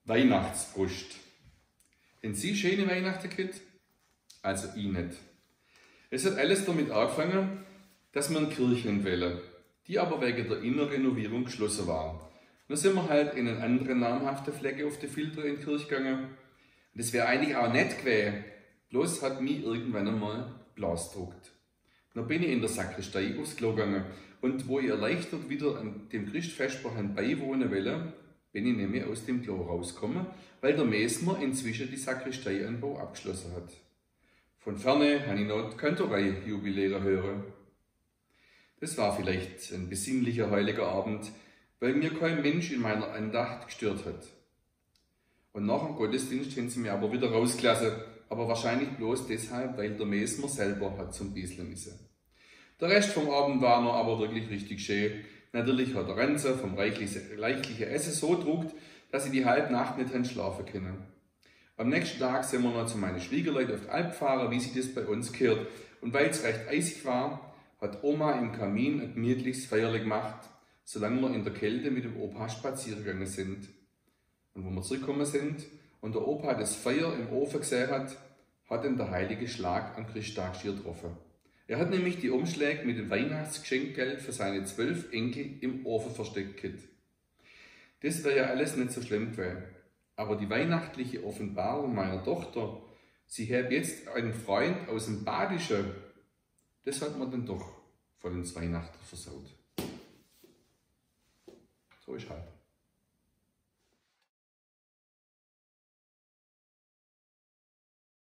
Weihnachtsbrust. Haben Sie schöne Weihnachten gehabt? Also ich nicht. Es hat alles damit angefangen, dass wir eine Kirche wählen, die aber wegen der Innenrenovierung geschlossen war. Dann sind wir halt in einen anderen namhaften Fleck auf die Filter in die Kirche gegangen. Das wäre eigentlich auch nett gewesen, bloß hat mich irgendwann einmal Blas gedruckt. Dann bin ich in der Sakristei aufs Klo gegangen und wo ich erleichtert wieder an dem Christfestbruch beiwohnen will, bin ich nämlich aus dem Klo rausgekommen, weil der Mesmer inzwischen die Sakristeianbau abgeschlossen hat. Von ferne habe ich noch die Kantorei jubilieren hören. Das war vielleicht ein besinnlicher heiliger Abend, weil mir kein Mensch in meiner Andacht gestört hat. Und nach dem Gottesdienst haben sie mir aber wieder rausgelassen, aber wahrscheinlich bloß deshalb, weil der Mesmer selber hat zum Bieseln müssen. Der Rest vom Abend war noch aber wirklich richtig schön. Natürlich hat der Renze vom reichlichen Essen so gedruckt, dass ich die halbe Nacht nicht schlafen können. Am nächsten Tag sind wir noch zu meinen Schwiegerleuten auf die Alp gefahren, wie sie das bei uns gehört. Und weil es recht eisig war, hat Oma im Kamin ein gemütliches Feierle gemacht, solange wir in der Kälte mit dem Opa spazieren gegangen sind. Und wo wir zurückgekommen sind und der Opa das Feuer im Ofen gesehen hat ihn der heilige Schlag am Christtag schier getroffen. Er hat nämlich die Umschläge mit dem Weihnachtsgeschenkgeld für seine 12 Enkel im Ofen versteckt gehabt. Das wäre ja alles nicht so schlimm gewesen. Aber die weihnachtliche Offenbarung meiner Tochter, sie hat jetzt einen Freund aus dem Badischen, das hat man dann doch vor den Weihnachten versaut. So ist halt.